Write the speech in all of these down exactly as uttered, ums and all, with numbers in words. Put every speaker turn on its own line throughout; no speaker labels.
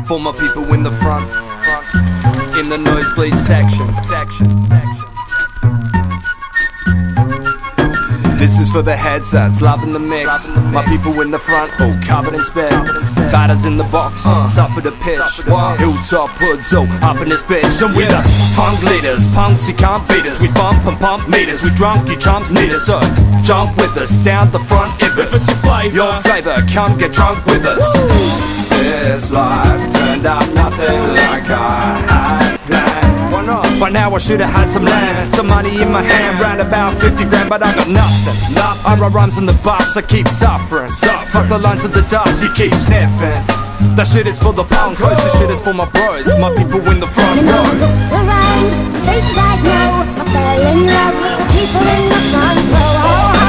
For my people in the front, in the nosebleed section. This is for the headsets, loving the mix. My people in the front, all covered in spit. Batters in the box, suffer the pitch. Hilltop hoods, oh, up in this bitch. And we're the funk leaders, punks, you can't beat us. We bump and pump meters, we drunk, you chumps need us. So jump with us, down the front if it's your flavor. Your flavor, come get drunk with us. This life turned out nothing like I had planned. Why not? By now I should've had some land, some money in my hand, round about fifty grand, but I got nothing. I write rhymes on the bus, I keep suffering. Fuck the lines of the dust, you keep sniffing. That shit is for the punk, this shit is for my bros, my people in the front row.
You know, I looked around, places I know, I fell in love with the people in the front row.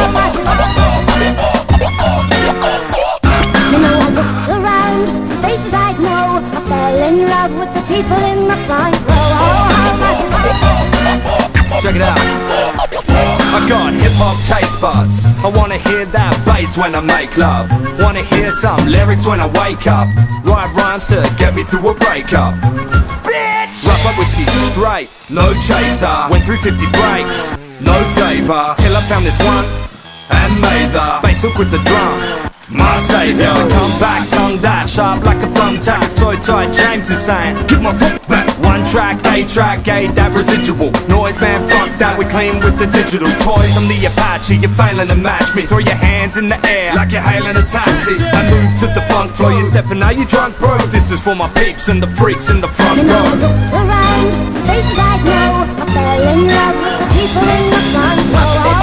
You know, I looked around, places I know, I fell in love with the people in the front row.
Check it out. I got hip-hop taste buds. I wanna hear that bass when I make love. Wanna hear some lyrics when I wake up. Write rhymes to get me through a breakup. Rough up whiskey straight, no chaser. Went through fifty breaks, no favor. Till I found this one and made the bass hook with the drum. My savior, come back, tongue that sharp like a thumbtack. So tight, James is saying, give my foot back. One track, A track, A that residual noise, man, fuck that, we clean with the digital toys. I'm the Apache, you're failing to match me. Throw your hands in the air like you're hailing a taxi. I move to the funk floor, you're stepping, now you drunk, bro. This is for my peeps and the freaks in the front row.
You know, I looked around, places I know, I fell in love with the people in the front row.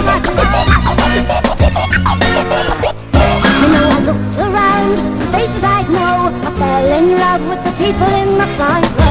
You know, I looked around, places I know, I fell in love with the people in the front row.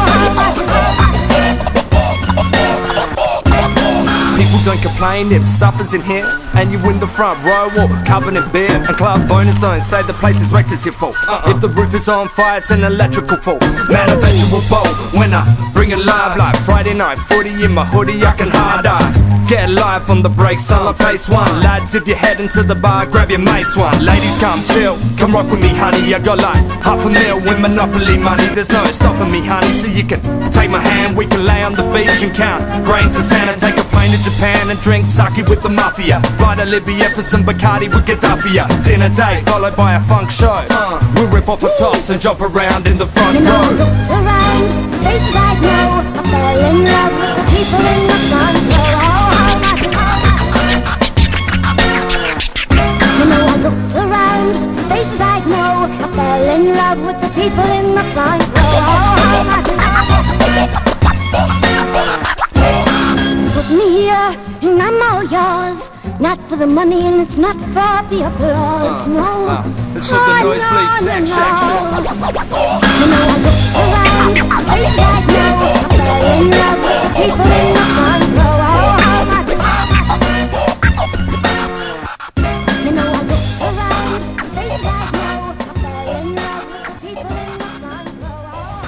People don't complain if suffers in here, and you in the front row or covered in beer. And club bonus don't say the place is wrecked, it's your fault. uh-uh. If the roof is on fire, it's an electrical fault. Man, I bet you will bowl when I bring it live. Like Friday night footy in my hoodie, I can hard eye. Get live on the breaks, on my pace one. Lads, if you're heading to the bar, grab your mates one. Ladies, come chill, come rock with me, honey. I got like half a mil with Monopoly money. There's no stopping me, honey, so you can take my hand. We can lay on the beach and count grains of sand. And take a plane to Japan and drink sake with the mafia. Fly to Libya for some Bacardi with Gaddafi. Dinner date followed by a funk show. uh, We'll rip off the tops and jump around in the front
you know,
row.
I looked around, places I know, I fell in love with the people in the front row. You know, I looked around, places I know, I fell in love with the people in the front row. Put me here and I'm all yours. Not for the money and it's not for the applause,
uh,
no.
uh, It's for the nosebleed
no,
sex
no,
section.
no. You know, I looked around, places I know, I fell in love with the people in the front row. You know, I looked around, places I know, I fell in love with the people in the front row.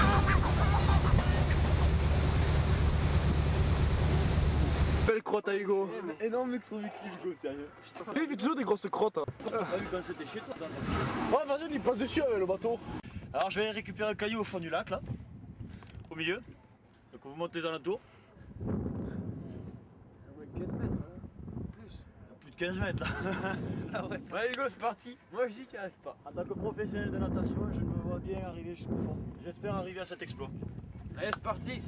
Belle crotte à Hugo.
Énorme mec, Hugo, sérieux.
Il fait toujours des grosses crottes. Hein.
Quand c'était chez toi,
Oh, vas-y, il passe dessus avec le bateau.
alors je vais aller récupérer un caillou au fond du lac là, au milieu. Donc vous montez dans la tour.
quinze mètres, hein. Plus.
Plus de quinze mètres là.
Ah ouais.
Ouais Hugo, c'est parti. Moi je dis qu'il n'y arrive pas. En tant que professionnel de natation, je me vois bien arriver jusqu'au fond. J'espère arriver à cet exploit.
Allez, c'est parti.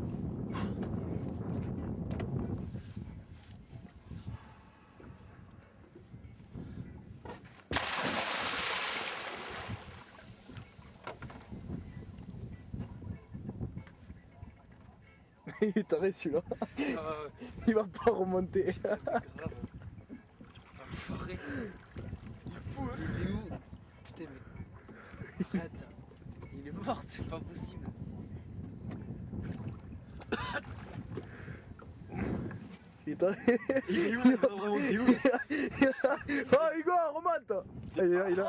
Il est taré celui-là. Euh... Il va pas remonter.
Grave. Enfoiré. Il est fou, hein. Il est où? Putain, mais. Arrête. Il est mort, c'est pas possible.
Il est taré.
Il est où? Il va remonter où?
Oh Hugo, remonte. Il est là, il est là.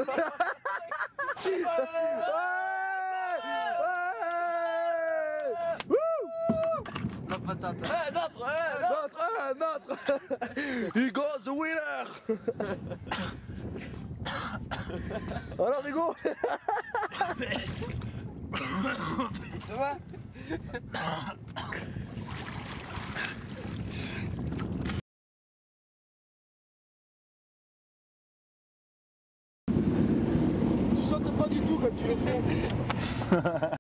La patate.
Eh, notre, eh, notre, eh, notre. Hugo the winner. Alors Hugo. Ça va? Tu chantes pas du tout comme tu le fais.